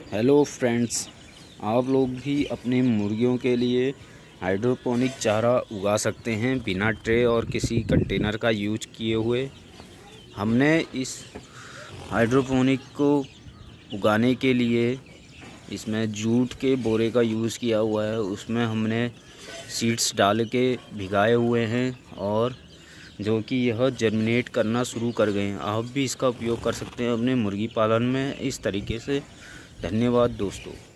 Hello friends, आप लोग भी अपने मुर्गियों के लिए हाइड्रोपोनिक चारा उगा सकते हैं बिना ट्रे और किसी कंटेनर का यूज किए हुए। हमने इस हाइड्रोपोनिक को उगाने के लिए इसमें जूट के बोरे का यूज़ किया हुआ है। उसमें हमने सीड्स डाल के भिगाए हुए हैं और जो कि यह जर्मिनेट करना शुरू कर गए हैं। आप भी इसका उपयोग कर सकते हैं अपने मुर्गी पालन में इस तरीके से। धन्यवाद दोस्तों।